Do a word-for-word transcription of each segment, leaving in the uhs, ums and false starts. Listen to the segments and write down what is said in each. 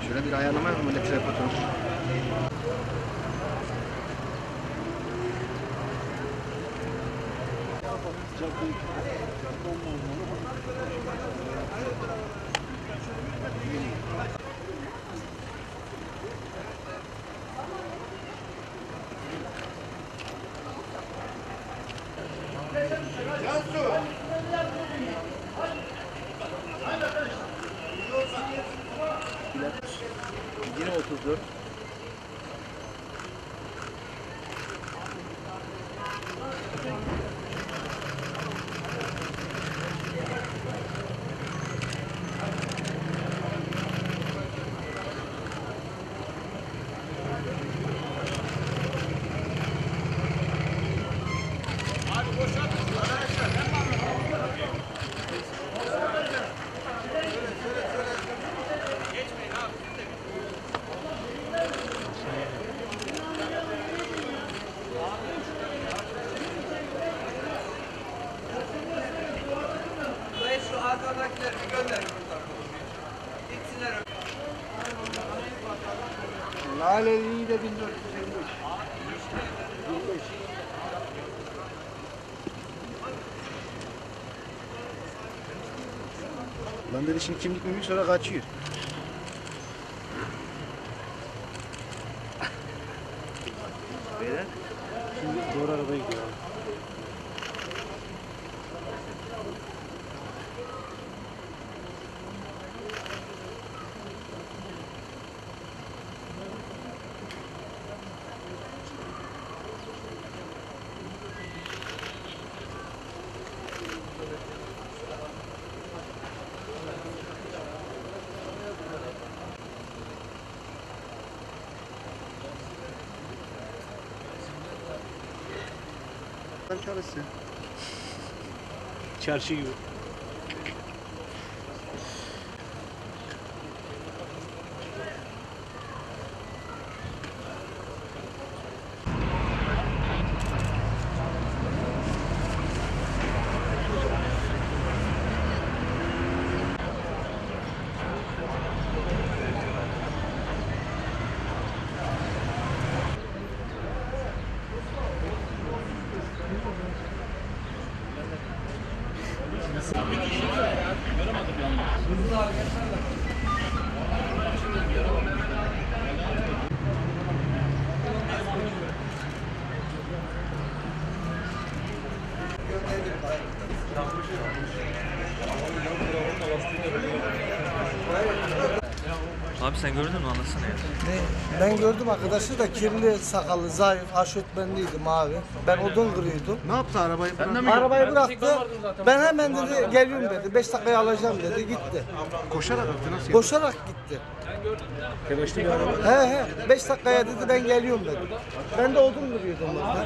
Şöyle bir ayarlama yapalım elektrik patron. Yine otuz dört. Arkadakileri bir gönderin. Gitsinler. Laleli'yi de bin dört yüz elli beş. yirmi beş. Lan dedi şimdi kimlik mimlik sonra kaçıyor. Beyler. Şimdi doğru arabaya gidiyor. Çalışsın. Çarşı gibi. Abi sen gördün mü, anlatsana ya. Ne? Ben gördüm arkadaşı da kirli, sakallı, zayıf, aşötmenliydi mavi. Ben odun kırıyordum. Ne yaptı arabayı? Sen de mi? Arabayı bıraktı. Ben hemen dedi geliyorum dedi. Beş dakikaya alacağım dedi. Gitti. Koşarak gitti, nasıl? Koşarak gitti. Telaşlı bir araba. He he. Beş dakikaya dedi ben geliyorum dedi. Ben de odun kırıyordum orada.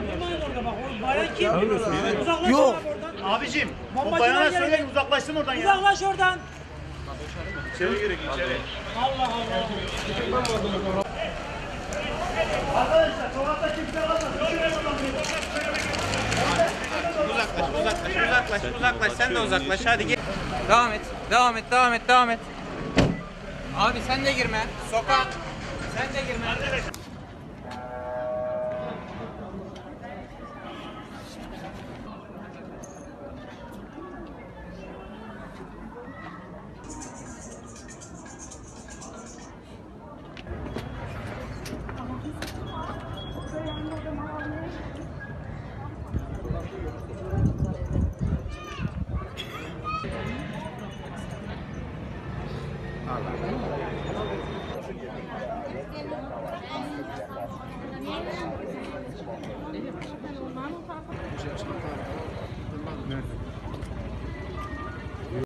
Yok. Abicim, o bayana söyleyin uzaklaşsın oradan ya. Uzaklaş oradan. İçeri girin, içeri. Allah Allah. Arkadaşlar, sokakta kimse kalmasın. Uzaklaş, uzaklaş, uzaklaş, uzaklaş. Sen de uzaklaş. Hadi gel. Devam et, devam et, devam et, devam et. Abi sen de girme. Sokak. Sen de girme.